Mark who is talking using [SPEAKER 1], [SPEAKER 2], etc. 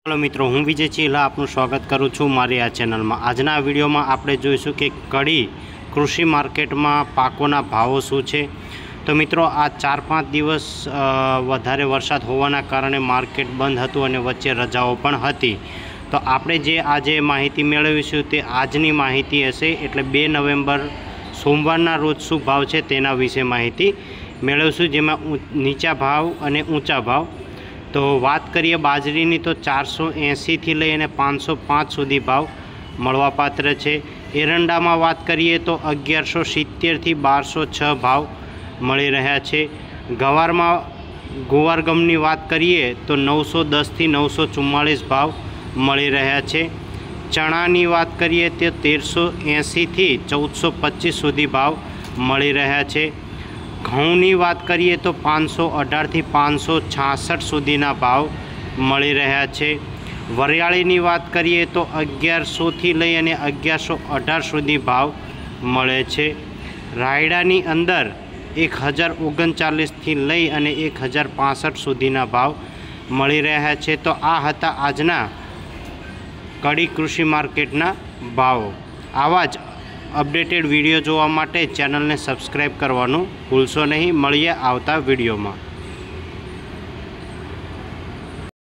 [SPEAKER 1] Hello मित्रों, हूँ विजय चीला आपનું સ્વાગત કરું છું મારી આ ચેનલમાં। આજના આ વિડીયોમાં આપણે જોઈશું કે કડી કૃષિ માર્કેટમાં પાકોના ભાવો શું છે। તો મિત્રો આ 4-5 દિવસ વધારે વરસાદ હોવાના કારણે માર્કેટ બંધ હતું અને વચ્ચે રજાઓ પણ હતી। તો આપણે જે આજે માહિતી મેળવીશું તે આજની માહિતી હશે, એટલે 2 નવેમ્બર સોમવારના રોજ શું ભાવ છે તેના વિશે માહિતી મેળવીશું, જેમાં નીચા ભાવ અને ઊંચા ભાવ। तो बात करिए बाजरी तो 480 थी लईने 505 सुधी भाव मळवापात्र है। एरंडा में बात करिए तो 1170 थी 1206 भाव मळी रह्या छे। गवार में गुवारगमनी बात करिए तो 910 थी 944 भाव मळी रह्या छे। चणानी बात करिए तो 1380 थी 1425 सुधी भाव मळी रह्या छे। घऊनी बात करिए तो 518 थी 566 सुधीना भाव मळी रह्या छे। वरियाळीनी बात करिए तो 1100 थी लई अने 1118 सुधी भाव मळे छे। रायडानी अंदर 1039 थी लई अने 1065 सुधीना भाव मळी रह्या छे। तो आ हता आजना कड़ी कृषि मार्केटना भाव। आवा ज अपडेटेड वीडियो जोवा माटे चेनल ने सब्सक्राइब करवानुं भूलशो नहीं। मळीए आवता वीडियो में।